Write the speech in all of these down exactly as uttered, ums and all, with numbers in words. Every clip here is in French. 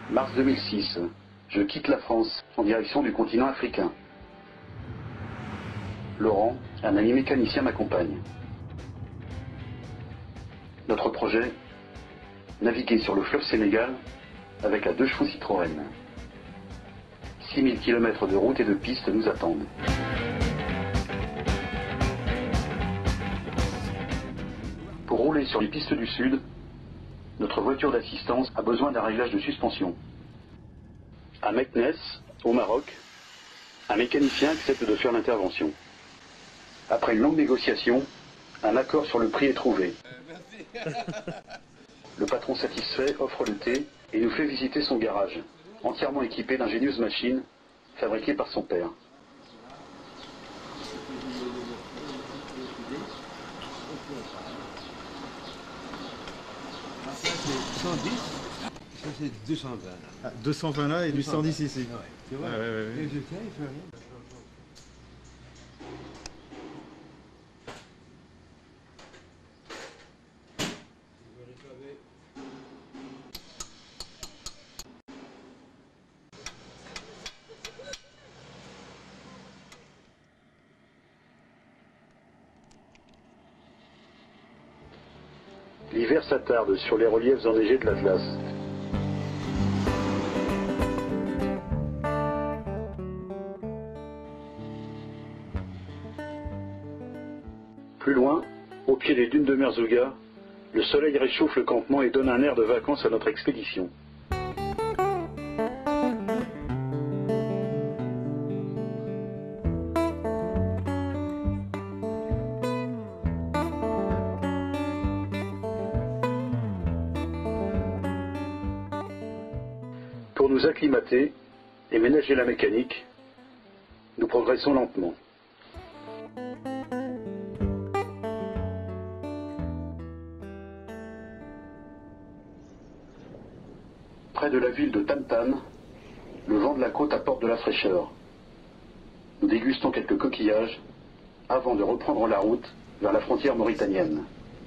mars deux mille six, je quitte la France en direction du continent africain. Laurent, un ami mécanicien, m'accompagne. Notre projet, naviguer sur le fleuve Sénégal avec la deux chevaux Citroën. six mille kilomètres de route et de pistes nous attendent. Pour rouler sur les pistes du Sud, notre voiture d'assistance a besoin d'un réglage de suspension. À Meknès, au Maroc, un mécanicien accepte de faire l'intervention. Après une longue négociation, un accord sur le prix est trouvé. Le patron satisfait offre le thé et nous fait visiter son garage, entièrement équipé d'ingénieuses machines fabriquées par son père. Ça c'est cent dix, ça c'est deux cent vingt là. Ah, deux cent vingt là et du cent dix ici. Ouais, tu vois, ah, ouais, ouais, ouais. et je tiens, il fait rien. L'hiver s'attarde sur les reliefs enneigés de l'Atlas. Plus loin, au pied des dunes de Merzouga, le soleil réchauffe le campement et donne un air de vacances à notre expédition. Pour nous acclimater et ménager la mécanique, nous progressons lentement. Près de la ville de Tam-Tam, le vent de la côte apporte de la fraîcheur. Nous dégustons quelques coquillages avant de reprendre la route vers la frontière mauritanienne.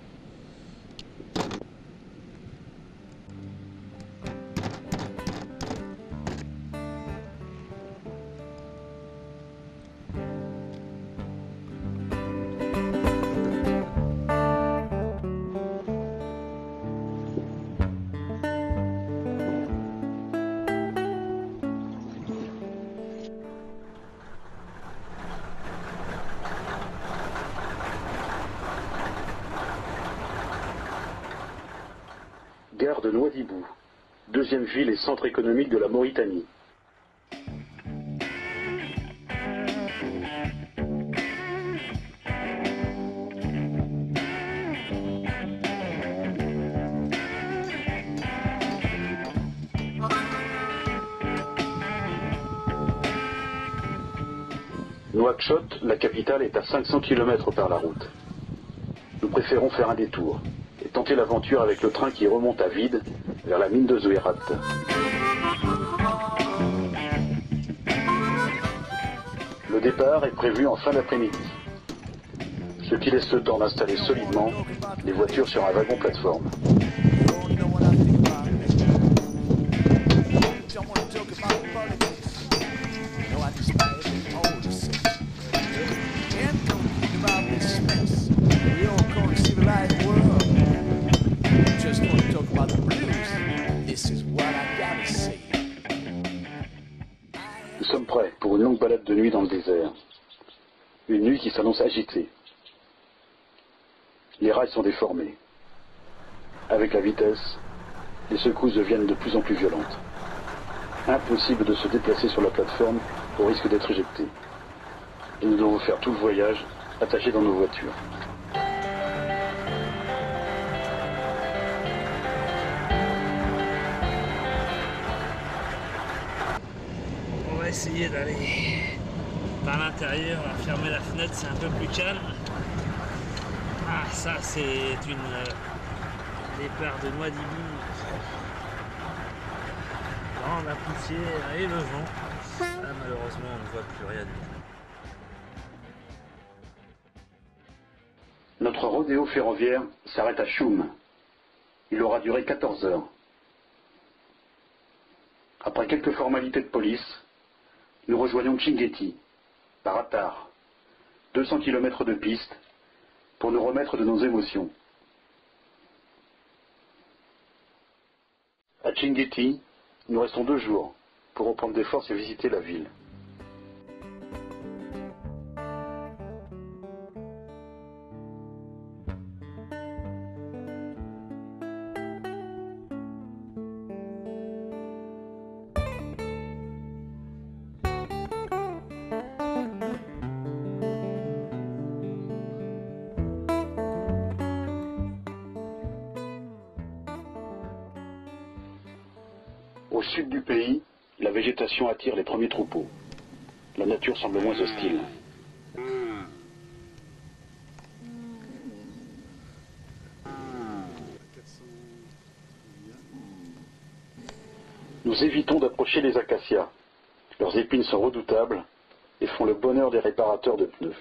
Gare de Nouadhibou, deuxième ville et centre économique de la Mauritanie. Nouakchott, la capitale, est à cinq cents kilomètres par la route. Nous préférons faire un détour et tenter l'aventure avec le train qui remonte à vide vers la mine de Zouérat. Le départ est prévu en fin d'après-midi, ce qui laisse le temps d'installer solidement les voitures sur un wagon plateforme. Nous sommes prêts pour une longue balade de nuit dans le désert. Une nuit qui s'annonce agitée. Les rails sont déformés. Avec la vitesse, les secousses deviennent de plus en plus violentes. Impossible de se déplacer sur la plateforme au risque d'être éjecté. Et nous devons faire tout le voyage attachés dans nos voitures. On va essayer d'aller par l'intérieur, fermer la fenêtre, c'est un peu plus calme. Ah, ça c'est une euh, départ de Nouadhibou. Dans la poussière et le vent. Ah, malheureusement on ne voit plus rien du tout. Notre rodéo ferroviaire s'arrête à Choum. Il aura duré quatorze heures. Après quelques formalités de police, nous rejoignons Chinguetti, par Attar, deux cents kilomètres de piste, pour nous remettre de nos émotions. À Chinguetti, nous restons deux jours pour reprendre des forces et visiter la ville. Au sud du pays, la végétation attire les premiers troupeaux. La nature semble moins hostile. Nous évitons d'approcher les acacias. Leurs épines sont redoutables et font le bonheur des réparateurs de pneus.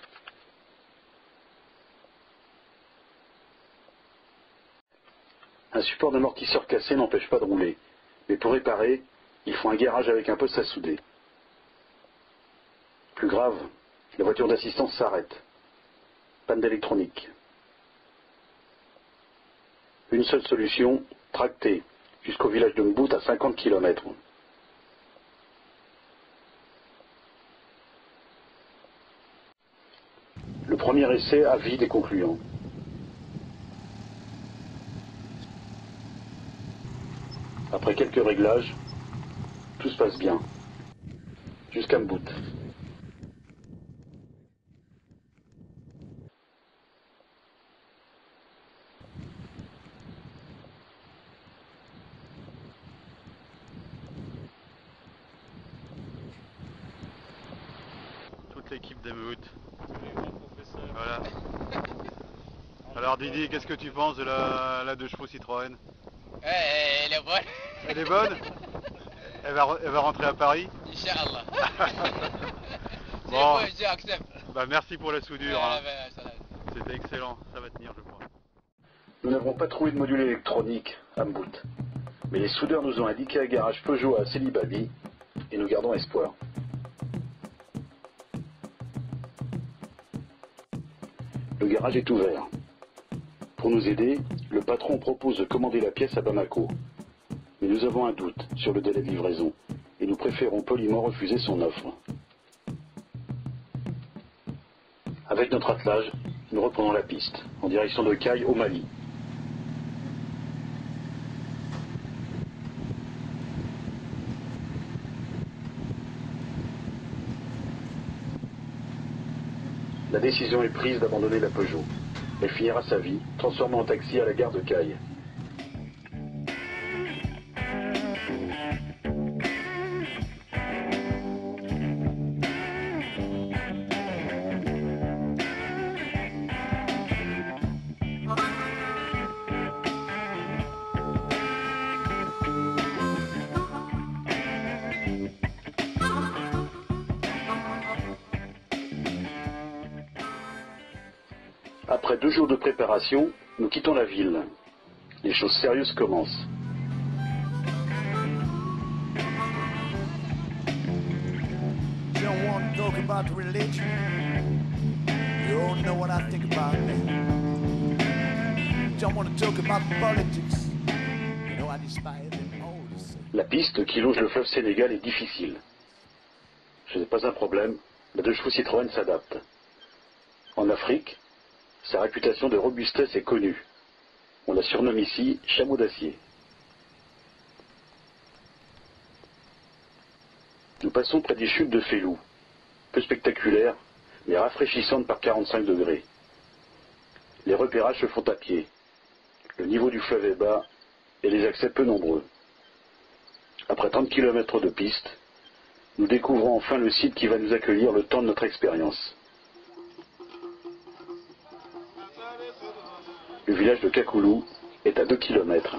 Un support d'amortisseur cassé n'empêche pas de rouler. Mais pour réparer, il faut un garage avec un poste à souder. Plus grave, la voiture d'assistance s'arrête. Panne d'électronique. Une seule solution, tracter jusqu'au village de Mbout à cinquante kilomètres. Le premier essai avide et concluant. Après quelques réglages, tout se passe bien, jusqu'à Mbout. Toute l'équipe d'Mbout. Voilà. Alors Didi, qu'est-ce que tu penses de la, la deux chevaux Citroën? Eh, elle est bonne. Elle est bonne? elle, va, elle va rentrer à Paris? Inch'Allah. Bon. Bon, j'accepte. Bah merci pour la soudure. Ah, Hein. bah, ça C'était excellent, ça va tenir je crois. Nous n'avons pas trouvé de module électronique à Mbout, mais les soudeurs nous ont indiqué un garage Peugeot à Célibabi et nous gardons espoir. Le garage est ouvert. Pour nous aider, le patron propose de commander la pièce à Bamako. Mais nous avons un doute sur le délai de livraison et nous préférons poliment refuser son offre. Avec notre attelage, nous reprenons la piste en direction de Caille au Mali. La décision est prise d'abandonner la Peugeot. Elle finira sa vie, transformée en taxi à la gare de Caille. Après deux jours de préparation, nous quittons la ville. Les choses sérieuses commencent. You don't want to talk about religion. You all know what I think about that. You don't want to talk about politics. You know I despise them all the same. La piste qui longe le fleuve Sénégal est difficile. Ce n'est pas un problème, la deux chevaux Citroën s'adapte. En Afrique, sa réputation de robustesse est connue. On la surnomme ici chameau d'acier. Nous passons près des chutes de Félou, peu spectaculaires, mais rafraîchissantes par quarante-cinq degrés. Les repérages se font à pied. Le niveau du fleuve est bas et les accès peu nombreux. Après trente kilomètres de piste, nous découvrons enfin le site qui va nous accueillir le temps de notre expérience. Le village de Kakoulou est à deux kilomètres.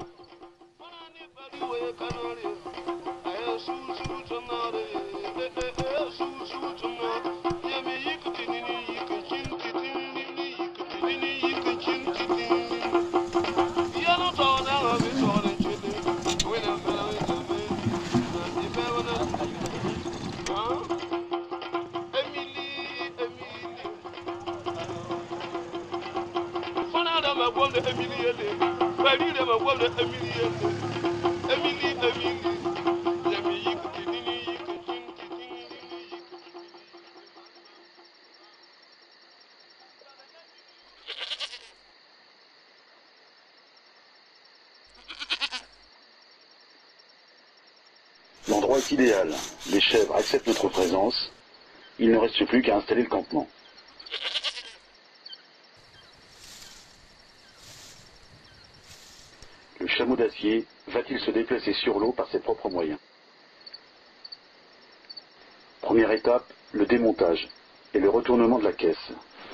Canary, I am L'endroit est idéal. Les chèvres acceptent notre présence. Il ne reste plus qu'à installer le campement. Le chameau d'acier va-t-il se déplacer sur l'eau par ses propres moyens? Première étape, le démontage et le retournement de la caisse.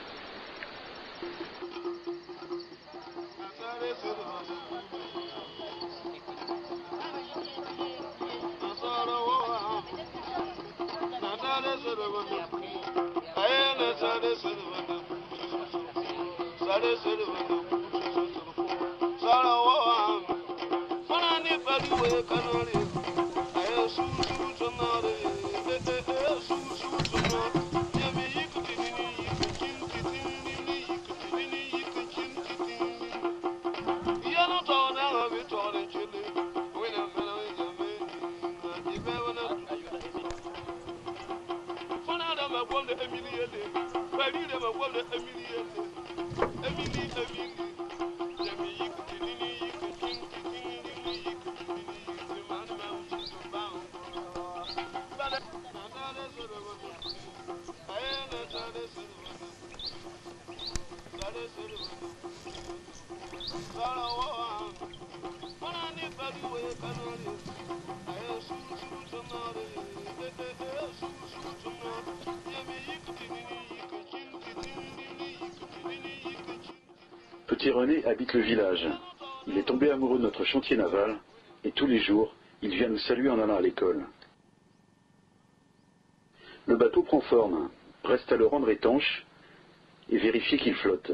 Petit René habite le village. Il est tombé amoureux de notre chantier naval et tous les jours, il vient nous saluer en allant à l'école. Le bateau prend forme. Reste à le rendre étanche et vérifier qu'il flotte.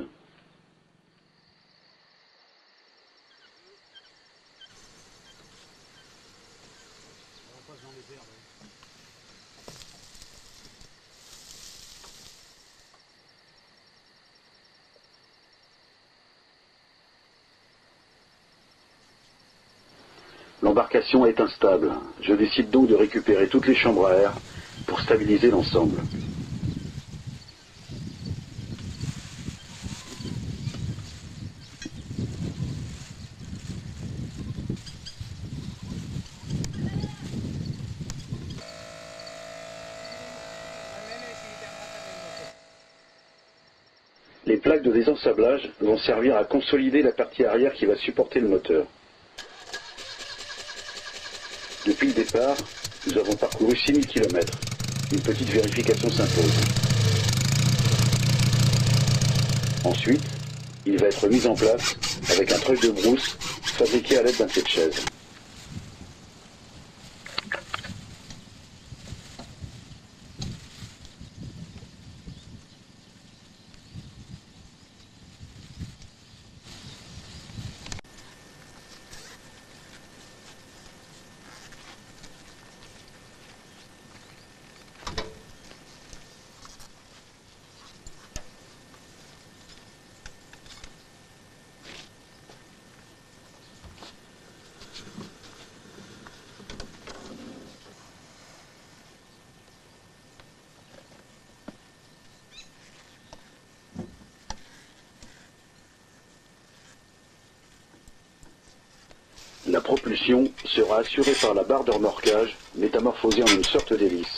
L'embarcation est instable. Je décide donc de récupérer toutes les chambres à air pour stabiliser l'ensemble. Les plaques de désensablage vont servir à consolider la partie arrière qui va supporter le moteur. Depuis le départ, nous avons parcouru six mille kilomètres. Une petite vérification s'impose. Ensuite, il va être mis en place avec un treuil de brousse fabriqué à l'aide d'un pied de chaise. La propulsion sera assurée par la barre de remorquage, métamorphosée en une sorte d'hélice.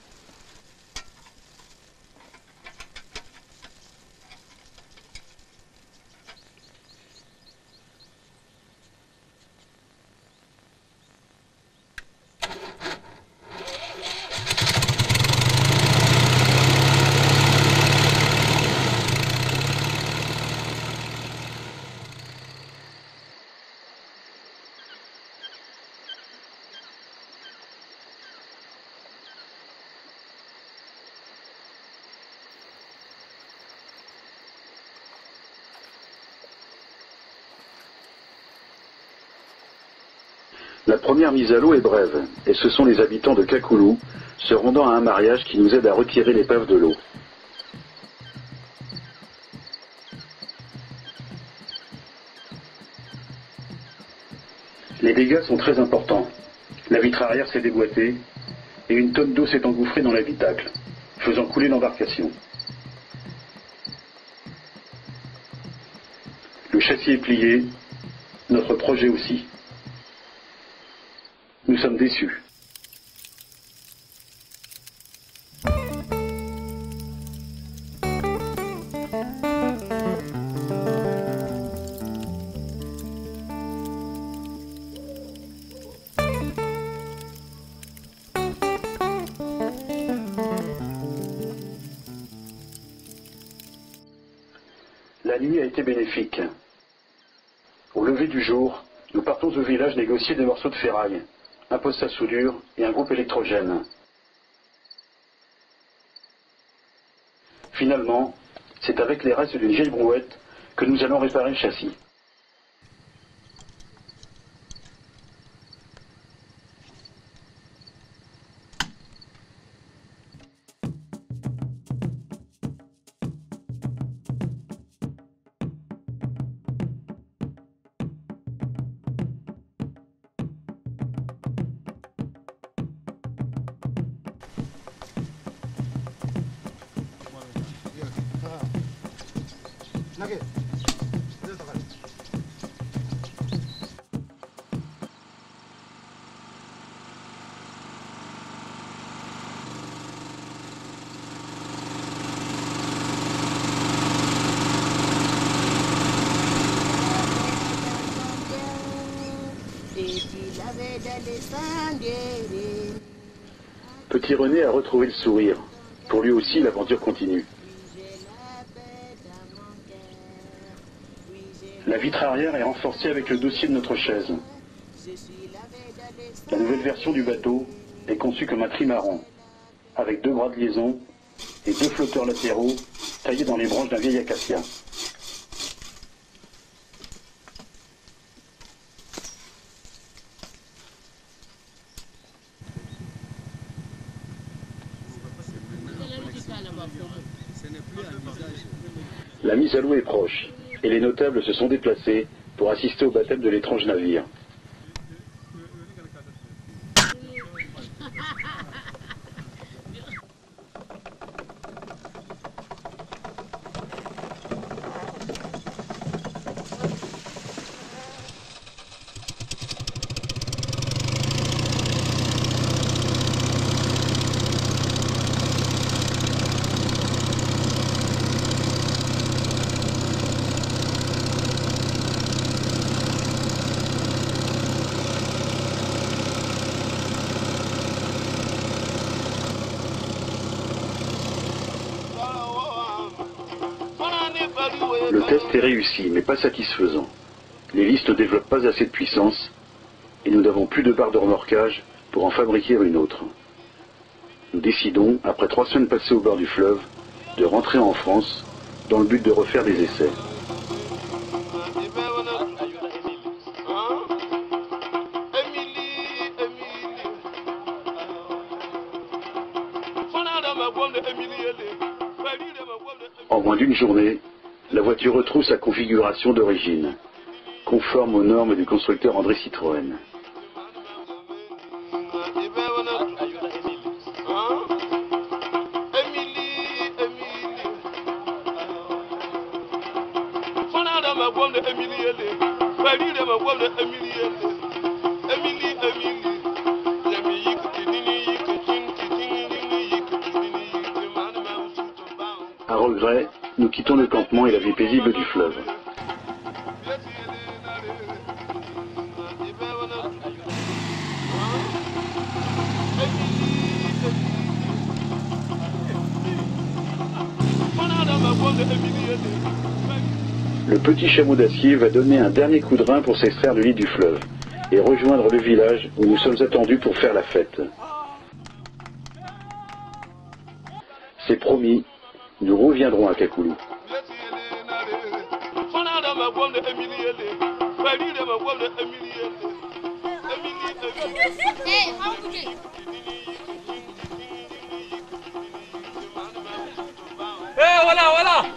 La première mise à l'eau est brève, et ce sont les habitants de Kakoulou se rendant à un mariage qui nous aident à retirer l'épave de l'eau. Les dégâts sont très importants. La vitre arrière s'est déboîtée et une tonne d'eau s'est engouffrée dans l'habitacle, faisant couler l'embarcation. Le châssis est plié, notre projet aussi. Nous sommes déçus. La nuit a été bénéfique. Au lever du jour, nous partons au village négocier des morceaux de ferraille, un poste à soudure et un groupe électrogène. Finalement, c'est avec les restes d'une vieille brouette que nous allons réparer le châssis. Petit René a retrouvé le sourire. Pour lui aussi, l'aventure continue. La vitre arrière est renforcée avec le dossier de notre chaise. La nouvelle version du bateau est conçue comme un trimaran, avec deux bras de liaison et deux flotteurs latéraux taillés dans les branches d'un vieil acacia. La mise à l'eau est proche, et les notables se sont déplacés pour assister au baptême de l'étrange navire. Le test est réussi, mais pas satisfaisant. L'hélice ne développe pas assez de puissance et nous n'avons plus de barre de remorquage pour en fabriquer une autre. Nous décidons, après trois semaines passées au bord du fleuve, de rentrer en France dans le but de refaire des essais. En moins d'une journée, la voiture retrouve sa configuration d'origine, conforme aux normes du constructeur André Citroën. À regret, nous quittons le campement et la vie paisible du fleuve. Le petit chameau d'acier va donner un dernier coup de rein pour s'extraire du lit du fleuve et rejoindre le village où nous sommes attendus pour faire la fête. C'est promis, nous reviendrons à Kakoulou. Eh voilà, voilà.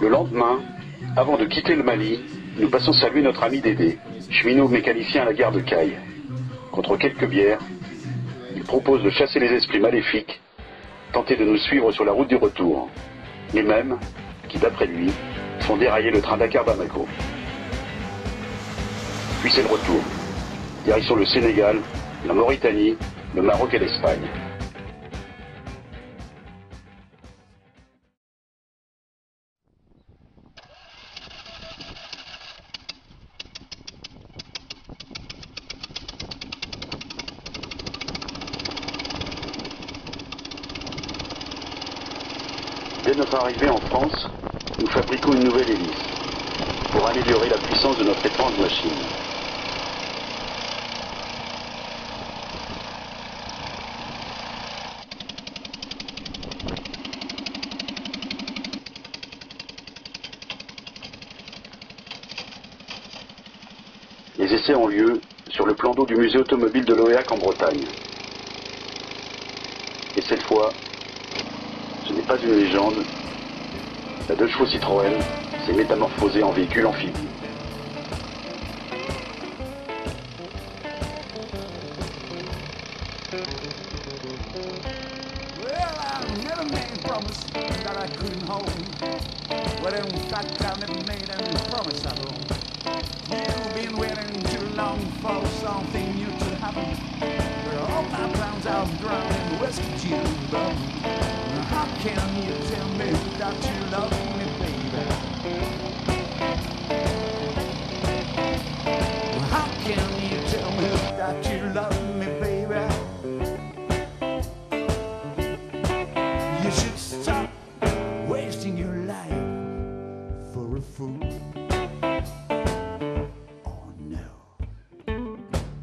Le lendemain, avant de quitter le Mali, nous passons saluer notre ami Dédé, cheminot mécanicien à la gare de Caille. Contre quelques bières, il propose de chasser les esprits maléfiques, tenter de nous suivre sur la route du retour. Les mêmes qui, d'après lui, font dérailler le train Dakar-Bamako. Puis c'est le retour. Direction le Sénégal, la Mauritanie, le Maroc et l'Espagne. Dès notre arrivée en France, nous fabriquons une nouvelle hélice pour améliorer la puissance de notre étrange machine. Les essais ont lieu sur le plan d'eau du musée automobile de Loéac en Bretagne. Et cette fois, ce n'est pas une légende. La deux chevaux Citroën s'est métamorphosée en véhicule amphibie. Well, I never made a promise that I couldn't hold. Well, in fact, I never made any promise at all. You've been waiting too long for something new to happen. Well, all my plans are drowned in whiskey gin. How can you tell me that you love me, baby? How can you tell me that you love me, baby? You should stop wasting your life for a fool. Oh no.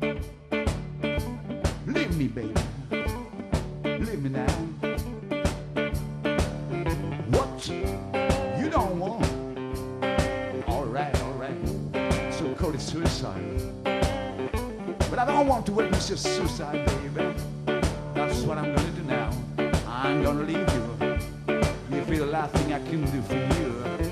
Leave me, baby. Leave me now. What you don't want? Alright, alright. So call it suicide. But I don't want to witness your suicide, baby. That's what I'm gonna do now. I'm gonna leave you. You feel the last thing I can do for you.